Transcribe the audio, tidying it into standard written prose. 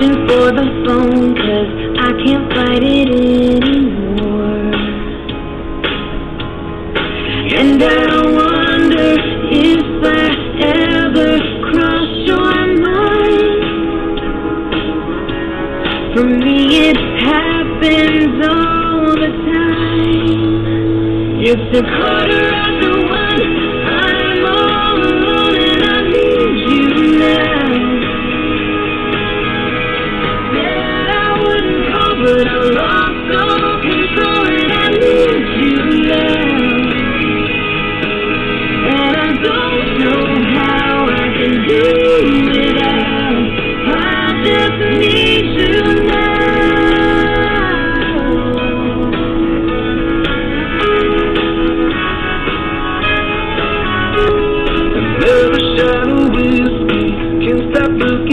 reaching for the phone 'cause I can't fight it anymore. And I wonder if I ever cross your mind. For me it happens all the time. It's a quarter after one, I'm all alone and I need you now. Said I wouldn't call, but I lost all control and I need you now. And I don't know how I can do without. I just need you now. Another shot of whiskey, can't stop looking